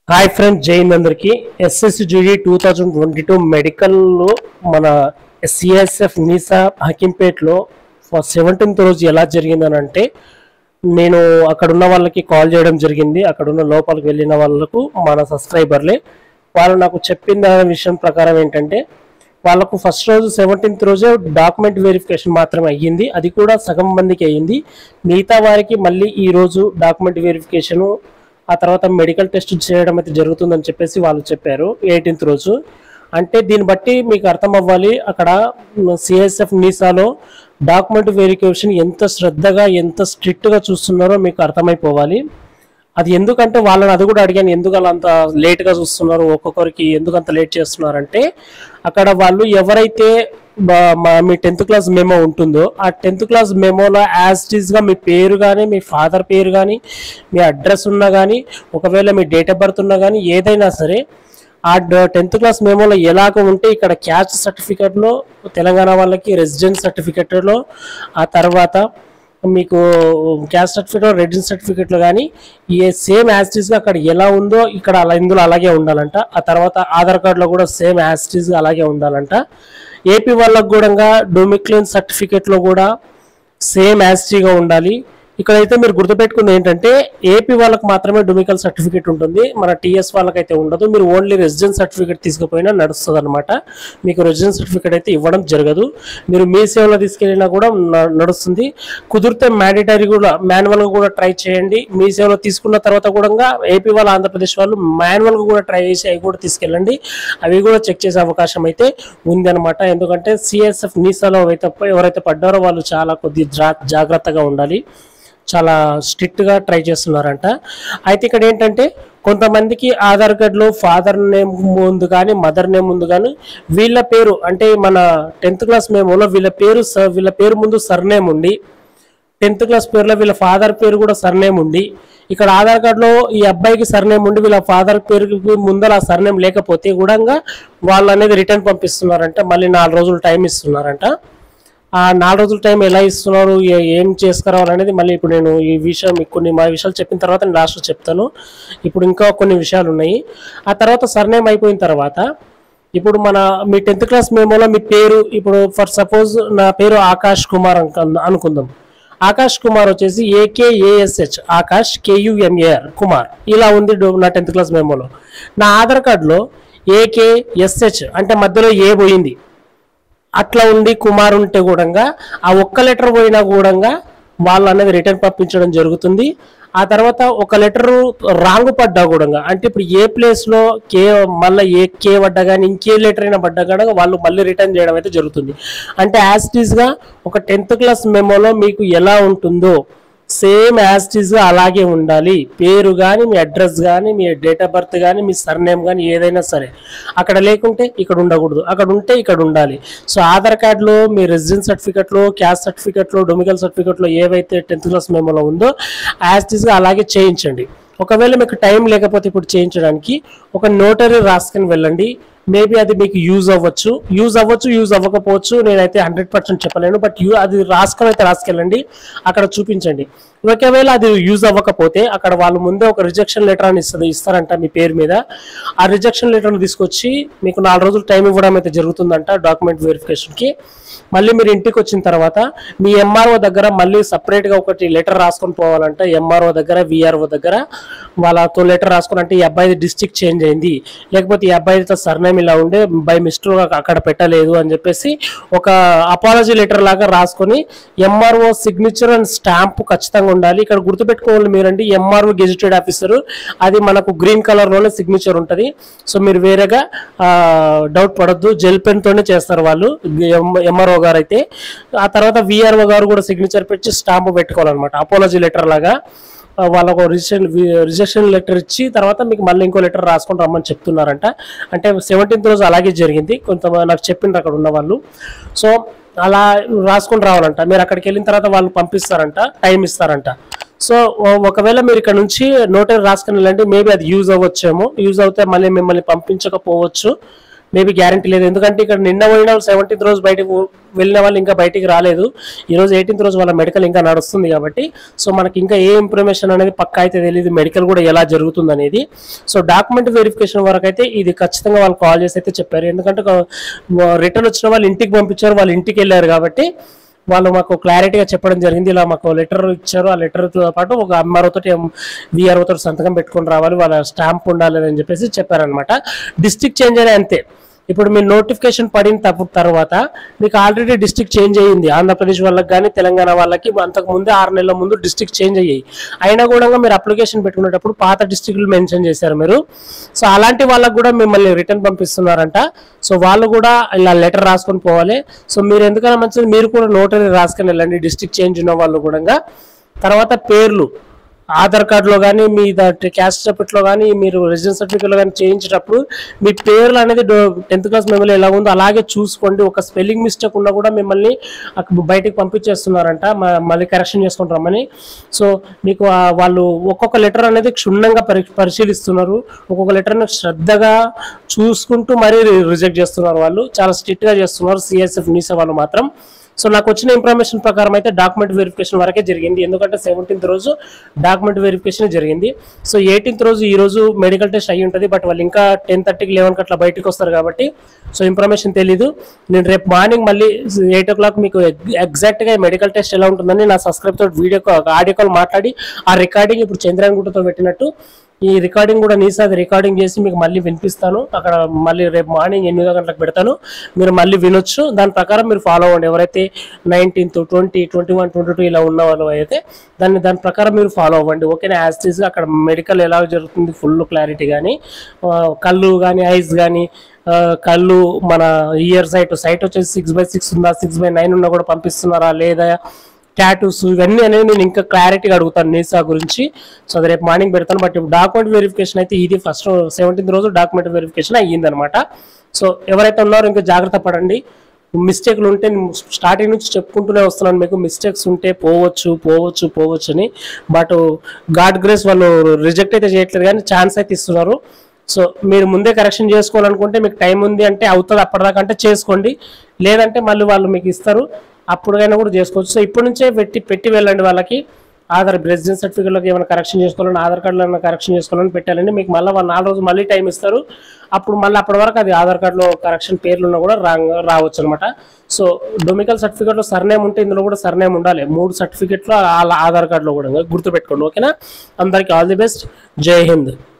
Hi friends, జై హింద్ అందరికి. ఎస్ఎస్జిడి 2022 మెడికల్లో మన సిఎస్ఎఫ్ నీసా హకీంపేట్లో 17th రోజు ఎలా జరిగిందని అంటే, నేను అక్కడ ఉన్న వాళ్ళకి కాల్ చేయడం జరిగింది. అక్కడ ఉన్న లోపలికి వెళ్ళిన వాళ్ళకు మన సబ్స్క్రైబర్లే వాళ్ళు నాకు చెప్పిన విషయం ప్రకారం ఏంటంటే, వాళ్ళకు ఫస్ట్ రోజు 17th రోజే డాక్యుమెంట్ వెరిఫికేషన్ మాత్రమే అయ్యింది. అది కూడా సగం మందికి అయ్యింది. మిగతా వారికి మళ్ళీ ఈ రోజు డాక్యుమెంట్ వెరిఫికేషను, ఆ తర్వాత మెడికల్ టెస్ట్ చేయడం అయితే జరుగుతుందని చెప్పేసి వాళ్ళు చెప్పారు 18th రోజు. అంటే దీన్ని బట్టి మీకు అర్థం అవ్వాలి, అక్కడ సిఎస్ఎఫ్ నీసాలో డాక్యుమెంట్ వెరిఫికేషన్ ఎంత శ్రద్ధగా ఎంత స్ట్రిక్ట్గా చూస్తున్నారో మీకు అర్థమైపోవాలి. అది ఎందుకంటే వాళ్ళని అది కూడా అడిగాను, ఎందుకు అలా అంత లేట్గా చూస్తున్నారు, ఒక్కొక్కరికి ఎందుకు అంత లేట్ చేస్తున్నారంటే, అక్కడ వాళ్ళు ఎవరైతే మీ 10th క్లాస్ మెమో ఉంటుందో ఆ 10th క్లాస్ మెమోలో యాజ్ ఇట్ ఈస్గా మీ పేరు కానీ, మీ ఫాదర్ పేరు కానీ, మీ అడ్రస్ ఉన్నా కానీ, ఒకవేళ మీ డేట్ ఆఫ్ బర్త్ ఉన్నా కానీ, ఏదైనా సరే ఆ 10th క్లాస్ మెమోలో ఎలాగ ఉంటే ఇక్కడ క్యాస్ట్ సర్టిఫికేట్లో తెలంగాణ వాళ్ళకి, రెసిడెన్స్ సర్టిఫికేట్లో, ఆ తర్వాత మీకు క్యాస్ట్ సర్టిఫికేట్, రెసిడెన్స్ సర్టిఫికేట్లో కానీ ఏ సేమ్ యాజ్ ఇట్ ఈస్గా అక్కడ ఎలా ఉందో ఇక్కడ ఇందులో అలాగే ఉండాలంట. ఆ తర్వాత ఆధార్ కార్డులో కూడా సేమ్ యాజ్ ఇట్ ఈస్గా అలాగే ఉండాలంట. ఏపీ వాళ్ళకు కూడా డొమిక్లిన్ సర్టిఫికేట్లో కూడా సేమ్ యాజ్టీగా ఉండాలి. ఇక్కడైతే మీరు గుర్తుపెట్టుకుంది ఏంటంటే, ఏపీ వాళ్ళకి మాత్రమే డొమికల్ సర్టిఫికేట్ ఉంటుంది, మన టీఎస్ వాళ్ళకైతే ఉండదు. మీరు ఓన్లీ రెసిడెన్స్ సర్టిఫికేట్ తీసుకుపోయినా నడుస్తుంది అనమాట. మీకు రెసిడెన్స్ సర్టిఫికేట్ అయితే ఇవ్వడం జరగదు. మీరు మీ సేవలో తీసుకెళ్ళినా కూడా నడుస్తుంది. కుదిరితే మ్యాండేటరీ కూడా మాన్యువల్గా కూడా ట్రై చేయండి. మీ సేవలో తీసుకున్న తర్వాత కూడా ఏపీ వాళ్ళు, ఆంధ్రప్రదేశ్ వాళ్ళు మాన్యువల్గా కూడా ట్రై చేసి అవి కూడా తీసుకెళ్ళండి. అవి కూడా చెక్ చేసే అవకాశం అయితే ఉంది అనమాట. ఎందుకంటే సిఎస్ఎఫ్ నీసాలో ఎవరైతే పడ్డారో వాళ్ళు చాలా జాగ్రత్తగా ఉండాలి, చాలా స్ట్రిక్ట్గా ట్రై చేస్తున్నారంట. అయితే ఇక్కడ ఏంటంటే, కొంతమందికి ఆధార్ కార్డులో ఫాదర్ నేమ్ ముందు కానీ, మదర్ నేమ్ ముందు కానీ వీళ్ళ పేరు అంటే మన 10th క్లాస్ మేమోలో వీళ్ళ పేరు ముందు సర్నేమ్ ఉండి, 10th క్లాస్ పేరులో వీళ్ళ ఫాదర్ పేరు కూడా సర్నేమ్ ఉండి, ఇక్కడ ఆధార్ కార్డులో ఈ అబ్బాయికి సర్నేమ్ ఉండి వీళ్ళ ఫాదర్ పేరుకి ముందర ఆ సర్నేమ్ లేకపోతే కూడా వాళ్ళు అనేది రిటర్న్ పంపిస్తున్నారంట. మళ్ళీ 4 రోజులు టైం ఇస్తున్నారంట. ఆ 4 రోజుల టైం ఎలా ఇస్తున్నారు, ఏం చేసుకురావాలనేది మళ్ళీ ఇప్పుడు నేను ఈ విషయం మీకు మా విషయాలు చెప్పిన తర్వాత నేను లాస్ట్లో చెప్తాను. ఇప్పుడు ఇంకా కొన్ని విషయాలు ఉన్నాయి. ఆ తర్వాత సర్నేమ్ అయిపోయిన తర్వాత ఇప్పుడు మీ 10th క్లాస్ మేమోలో మీ పేరు, ఇప్పుడు ఫర్ సపోజ్ నా పేరు ఆకాష్ కుమార్ అనుకుందాం. ఆకాష్ కుమార్ వచ్చేసి AKASH, ఆకాష్ KUMAR కుమార్ ఇలా ఉంది నా 10th క్లాస్ మేమోలో. నా ఆధార్ కార్డులో AKSH అంటే మధ్యలో ఏ పోయింది అట్లా ఉండి కుమార్ ఉంటే కూడా ఆ ఒక్క లెటర్ పోయినా కూడా వాళ్ళు అనేది రిటర్న్ పంపించడం జరుగుతుంది. ఆ తర్వాత ఒక లెటర్ రాంగ్ పడ్డా కూడా, అంటే ఇప్పుడు ఏ ప్లేస్లో మళ్ళీ కే పడ్డా కానీ ఇంకే లెటర్ అయినా పడ్డా కూడా వాళ్ళు మళ్ళీ రిటర్న్ చేయడం అయితే జరుగుతుంది. అంటే యాజ్ ఇట్ ఈస్గా ఒక 10th క్లాస్ మెమోలో మీకు ఎలా ఉంటుందో సేమ్ యాజ్ ఇట్ ఈస్గా అలాగే ఉండాలి. పేరు కానీ, మీ అడ్రస్ కానీ, మీ డేట్ ఆఫ్ బర్త్ కానీ, మీ సర్నేమ్ కానీ ఏదైనా సరే అక్కడ లేకుంటే ఇక్కడ ఉండకూడదు, అక్కడ ఉంటే ఇక్కడ ఉండాలి. సో ఆధార్ కార్డులో, మీ రెసిడెన్స్ సర్టిఫికేట్లో, క్యాస్ట్ సర్టిఫికేట్లో, డొమికల్ సర్టిఫికేట్లో ఏవైతే 10th క్లాస్ మెమోలో ఉందో యాజ్ ఇట్ ఈస్గా అలాగే చేయించండి. ఒకవేళ మీకు టైం లేకపోతే ఇప్పుడు చేయించడానికి ఒక నోటరీ రాసుకొని వెళ్ళండి. మేబీ అది మీకు యూజ్ అవ్వచ్చు, యూజ్ అవ్వకపోవచ్చు, నేనైతే 100% చెప్పలేను. బట్ అది రాసుకెళ్ళండి, అక్కడ చూపించండి. ఒకవేళ అది యూజ్ అవ్వకపోతే అక్కడ వాళ్ళు ముందే ఒక రిజెక్షన్ లెటర్ అని ఇస్తారంట మీ పేరు మీద. ఆ రిజెక్షన్ లెటర్ని తీసుకొచ్చి మీకు 4 రోజులు టైం ఇవ్వడం అయితే జరుగుతుందంట డాక్యుమెంట్ వెరిఫికేషన్కి. మళ్ళీ మీరు ఇంటికి వచ్చిన తర్వాత మీ ఎంఆర్ఓ దగ్గర మళ్ళీ సపరేట్గా ఒకటి లెటర్ రాసుకొని పోవాలంట. ఎంఆర్ఓ దగ్గర, విఆర్ఓ దగ్గర వాళ్ళతో లెటర్ రాసుకొని, అంటే ఈ అబ్బాయి డిస్ట్రిక్ట్ చేంజ్ అయింది, లేకపోతే ఈ అబ్బాయితో సర్నేమ్ ఇలా ఉండే బై మిస్టేక్ అక్కడ పెట్టలేదు అని చెప్పేసి ఒక అపాలజీ లెటర్ లాగా రాసుకొని ఎంఆర్ఓ సిగ్నేచర్ అండ్ స్టాంప్ ఖచ్చితంగా ఉండాలి. ఇక్కడ గుర్తుపెట్టుకోవాలి మీరండి, ఎంఆర్ఓ గెజిటెడ్ ఆఫీసర్, అది మనకు గ్రీన్ కలర్లోనే సిగ్నేచర్ ఉంటుంది. సో మీరు వేరేగా డౌట్ పడద్దు, జెల్ పెన్తోనే చేస్తారు వాళ్ళు ఎంఆర్ఓ గారు అయితే. ఆ తర్వాత విఆర్ఓ గారు కూడా సిగ్నేచర్ పెట్టి స్టాంప్ పెట్టుకోవాలన్నమాట, అపాలజీ లెటర్ లాగా. వాళ్ళకు రిజెక్షన్ లెటర్ ఇచ్చి తర్వాత మీకు మళ్ళీ ఇంకో లెటర్ రాసుకొని రమ్మని చెప్తున్నారంట. అంటే 17th రోజు అలాగే జరిగింది, నాకు చెప్పిండ్రు అక్కడ ఉన్న వాళ్ళు. సో అలా రాసుకొని రావాలంట. మీరు అక్కడికి వెళ్ళిన తర్వాత వాళ్ళు పంపిస్తారంట, టైం ఇస్తారంట. సో ఒకవేళ మీరు ఇక్కడ నుంచి నోటరీ రాసుకొని వెళ్ళండి, మేబీ అది యూజ్ అవ్వచ్చేమో. యూజ్ అవుతే మళ్ళీ మిమ్మల్ని పంపించకపోవచ్చు, మేబీ గ్యారంటీ లేదు, ఎందుకంటే ఇక్కడ నిన్న పోయిన 17th రోజు బయటకు వెళ్ళిన వాళ్ళు ఇంకా బయటికి రాలేదు, ఈరోజు 18th రోజు వాళ్ళ మెడికల్ ఇంకా నడుస్తుంది కాబట్టి సో మనకి ఇంకా ఏ ఇన్ఫర్మేషన్ అనేది పక్కా అయితే తెలియదు, మెడికల్ కూడా ఎలా జరుగుతుంది అనేది. సో డాక్యుమెంట్ వెరిఫికేషన్ వరకు అయితే ఇది ఖచ్చితంగా వాళ్ళు కాల్ చేసి అయితే చెప్పారు, ఎందుకంటే రిటర్న్ వచ్చిన వాళ్ళు ఇంటికి పంపించారు, వాళ్ళు ఇంటికి వెళ్ళారు కాబట్టి వాళ్ళు మాకు క్లారిటీగా చెప్పడం జరిగింది. ఇలా మాకు లెటర్ ఇచ్చారు, ఆ లెటర్తో పాటు ఒక ఎంఆర్ఓ తోటి విఆర్ఓ తోటి సంతకం పెట్టుకొని రావాలి, వాళ్ళ స్టాంప్ ఉండాలి అని చెప్పేసి చెప్పారనమాట. డిస్ట్రిక్ట్ చేంజ్ అనే అంతే, ఇప్పుడు మీరు నోటిఫికేషన్ పడిన తర్వాత మీకు ఆల్రెడీ డిస్ట్రిక్ట్ చేంజ్ అయ్యింది, ఆంధ్రప్రదేశ్ వాళ్ళకి కానీ తెలంగాణ వాళ్ళకి అంతకు ముందే 6 నెలల ముందు డిస్ట్రిక్ట్ చేంజ్ అయ్యాయి, అయినా కూడా మీరు అప్లికేషన్ పెట్టుకునేటప్పుడు పాత డిస్ట్రిక్ట్లు మెన్షన్ చేశారు మీరు. సో అలాంటి వాళ్ళకి కూడా మిమ్మల్ని రిటర్న్ పంపిస్తున్నారంట. సో వాళ్ళు కూడా ఇలా లెటర్ రాసుకొని పోవాలి. సో మీరు ఎందుకైనా మంచిది మీరు కూడా నోటరీ రాసుకొని వెళ్ళండి, డిస్ట్రిక్ట్ చేంజ్ ఉన్న వాళ్ళు కూడా. తర్వాత పేర్లు ఆధార్ కార్డులో కానీ మీ క్యాస్ట్ సర్టిఫికేట్లో కానీ మీరు రెసిడెన్స్ సర్టిఫికేట్లో కానీ చేయించేటప్పుడు మీ పేర్లు అనేది 10th క్లాస్ మెమోలో ఎలా ఉందో అలాగే చూసుకోండి. ఒక స్పెల్లింగ్ మిస్టేక్ ఉన్నా కూడా మిమ్మల్ని బయటికి పంపించేస్తున్నారంట, మళ్ళీ కరెక్షన్ చేసుకొని రమ్మని. సో మీకు వాళ్ళు ఒక్కొక్క లెటర్ అనేది క్షుణ్ణంగా పరిశీలిస్తున్నారు, ఒక్కొక్క లెటర్ని శ్రద్ధగా చూసుకుంటూ మరీ రిజెక్ట్ చేస్తున్నారు, వాళ్ళు చాలా స్ట్రిక్ట్గా చేస్తున్నారు సిఎస్ఎఫ్ నీసా వాళ్ళు మాత్రం. సో నాకు వచ్చిన ఇన్ఫర్మేషన్ ప్రకారం అయితే డాక్యుమెంట్ వెరిఫికేషన్ వరకే జరిగింది, ఎందుకంటే 17th రోజు డాక్యుమెంట్ వెరిఫికేషన్ జరిగింది. సో 18th రోజు ఈ రోజు మెడికల్ టెస్ట్ అయ్యి ఉంటుంది, బట్ వాళ్ళు ఇంకా 10:30కి 11కి అట్లా బయటకు వస్తారు కాబట్టి సో ఇన్ఫర్మేషన్ తెలీదు. నేను రేపు మార్నింగ్ మళ్ళీ 8 o'clock మీకు ఎగ్జాక్ట్గా మెడికల్ టెస్ట్ ఎలా ఉంటుందని నా సబ్స్క్రైబ్ తోటి ఆడియో కాల్ మాట్లాడి ఆ రికార్డింగ్ ఇప్పుడు చంద్రాయణగుట్టతో పెట్టినట్టు ఈ రికార్డింగ్ కూడా నీసాది రికార్డింగ్ చేసి మీకు మళ్ళీ వినిపిస్తాను. అక్కడ మళ్ళీ రేపు మార్నింగ్ 8 గంటలకు పెడతాను, మీరు మళ్ళీ వినొచ్చు. దాని ప్రకారం మీరు ఫాలో అవ్వండి. ఎవరైతే 19th, 20, 21, 22 ఇలా ఉన్న వాళ్ళు అయితే దాని ప్రకారం మీరు ఫాలో అవ్వండి, ఓకేనా. యాజ్ ఇట్ ఈస్ గా అక్కడ మెడికల్ ఎలా జరుగుతుంది ఫుల్ క్లారిటీ కానీ, కళ్ళు కానీ ఐస్ కానీ, కళ్ళు మన ఇయర్ సైట్ వచ్చేసి 6/6 ఉందా 6/9 ఉన్నా కూడా పంపిస్తున్నారా లేదా, టాటూస్ ఇవన్నీ అనేది నేను ఇంకా క్లారిటీగా అడుగుతాను నీసా గురించి. సో అది రేపు మార్నింగ్ పెడతాను. బట్ డాక్యుమెంట్ వెరిఫికేషన్ అయితే ఇది ఫస్ట్ 17th రోజు డాక్యుమెంట్ వెరిఫికేషన్ అయ్యిందనమాట. సో ఎవరైతే ఉన్నారో ఇంకా జాగ్రత్త పడండి, మిస్టేక్లు ఉంటే స్టార్టింగ్ నుంచి చెప్పుకుంటూనే వస్తున్నాను మీకు, మిస్టేక్స్ ఉంటే పోవచ్చు అని. బట్ గాడ్ గ్రేస్ వాళ్ళు రిజెక్ట్ అయితే చేయట్లేదు కానీ ఛాన్స్ అయితే ఇస్తున్నారు. సో మీరు ముందే కరెక్షన్ చేసుకోవాలనుకుంటే మీకు టైం ఉంది అంటే అవుతుంది, అప్పటిదాకా అంటే చేసుకోండి, లేదంటే మళ్ళీ వాళ్ళు మీకు ఇస్తారు, అప్పుడుకైనా కూడా చేసుకోవచ్చు. సో ఇప్పటి నుంచే పెట్టి వెళ్ళండి వాళ్ళకి. ఆధార్ రెసిడెన్స్ సర్టిఫికేట్లోకి ఏమైనా కరెక్షన్ చేసుకోవాలని, ఆధార్ కార్డులో ఏమైనా కరెక్షన్ చేసుకోవాలని పెట్టాలండి. మీకు మళ్ళీ 4 రోజులు మళ్ళీ టైం ఇస్తారు, అప్పుడు మళ్ళీ అప్పటి వరకు అది ఆధార్ కార్డులో కరెక్షన్ పేర్లు ఉన్నా కూడా రావచ్చు అనమాట. సో డొమికల్ సర్టిఫికేట్లో సర్నేమ్ ఉంటే ఇందులో కూడా సర్నేమ్ ఉండాలి, 3 సర్టిఫికేట్లో ఆధార్ కార్డులో కూడా గుర్తుపెట్టుకోండి, ఓకేనా. అందరికీ ఆల్ ది బెస్ట్, జై హింద్.